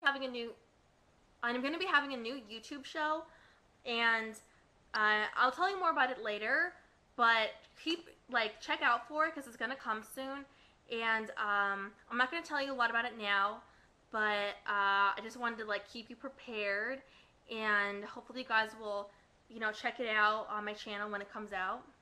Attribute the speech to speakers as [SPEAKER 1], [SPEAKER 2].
[SPEAKER 1] I'm going to be having a new YouTube show, and I'll tell you more about it later, but check out for it because it's going to come soon. And I'm not going to tell you a lot about it now, but I just wanted to keep you prepared, and hopefully you guys will check it out on my channel when it comes out.